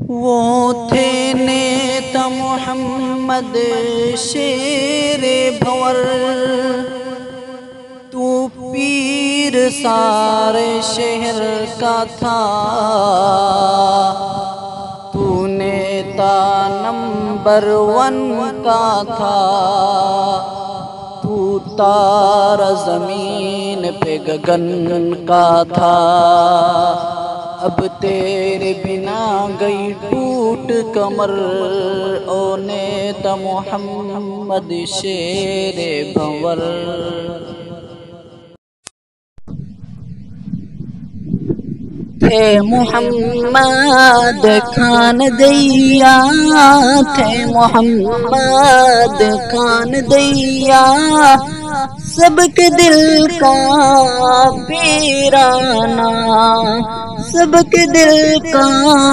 وہ تھے نیتا محمد شیر بھور، تو پیر سارے شہر کا تھا، تو نیتا نمبر 1 کا تھا، تو تارا زمین پہ گگن کا تھا۔ اب تیرے بنا گئی ٹوٹ کمر، او نیتا محمد شیر بھور۔ تھے محمد خان دیا، تھے محمد خان دیا، سب کے دل کا پیرانا، سب کے دل کا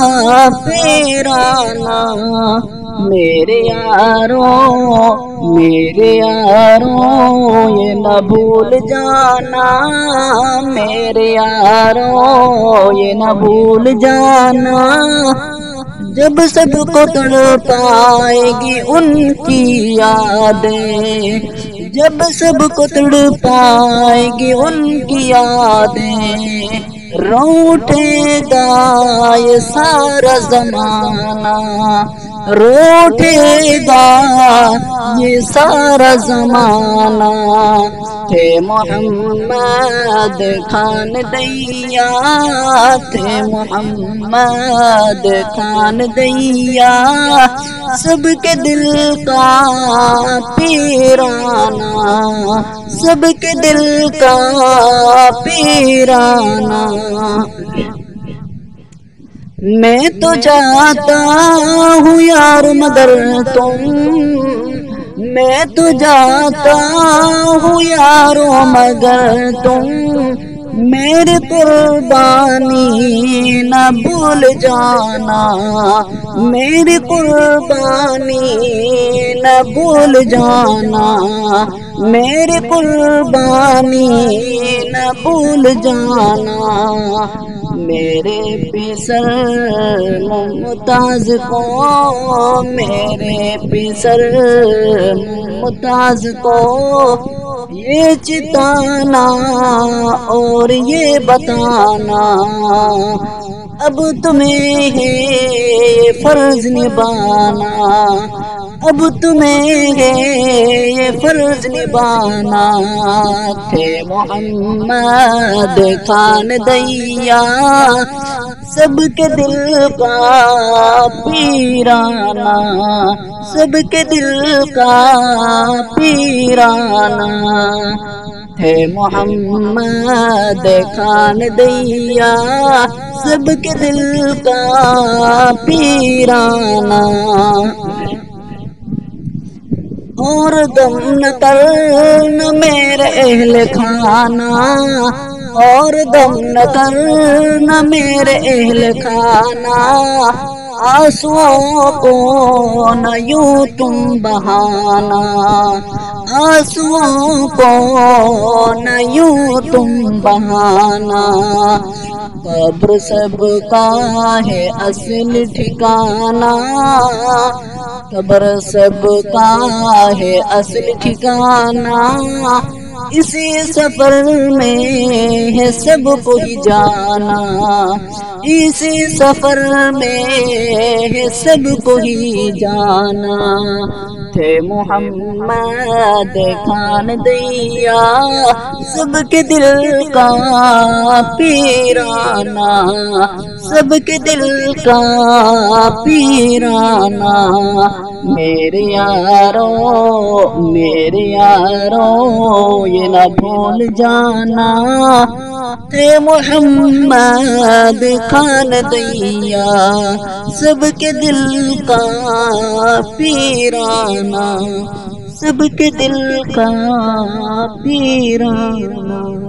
پیرانا۔ میرے یاروں میرے یاروں یہ نہ بھول جانا، میرے یاروں یہ نہ بھول جانا، جب سب کو تڑپائے گی ان کی یادیں، جب سب کو تڑپائے گی ان کی یادیں، روٹے گا یہ سارا زمانہ، روٹے گا یہ سارا زمانہ۔ تھے محمد خان دیا، تھے محمد خان دیا، سب کے دل کا پیرانا، سب کے دل کا پیرانا۔ میں تو جاتا ہوں یار مگر تم، میں تو جاتا ہوں یارو مگر تم، میری قربانی نہ بھول جانا، میری قربانی نہ بھول جانا، میری قربانی نہ بھول جانا۔ میرے پیسر ممتاز کو، میرے پیسر ممتاز کو یہ چتانا اور یہ بتانا، اب تمہیں ہے یہ فرض نبھانا، اب تمہیں ہے یہ فرض نبھانا۔ تھے محمد خان دیا، سب کے دل کا پیرانا، سب کے دل کا پیرانا۔ تھے محمد خان دیا، سب کے دل کا پیرانا۔ اور دم نہ کرنا میرے اہل خانہ، اور دم نہ کرنا میرے اہل خانہ، آنسوؤں کو نہ یوں تم بہانا، آنسوؤں کو نہ یوں تم بہانا۔ قبر سب کا ہے اصل ٹھکانہ، قبر سب کا ہے اصل ٹھکانہ، اسی سفر میں ہے سب کو ہی جانا، اسی سفر میں ہے سب کو ہی جانا۔ تھے محمد خان دیا، سب کے دل کا پیرانا، سب کے دل کا پیرانا۔ میرے یاروں میرے یاروں یہ نہ بھول جانا، تھے محمد خان دیا، سب کے دل کا پیرانا، سب کے دل کا پیرانا۔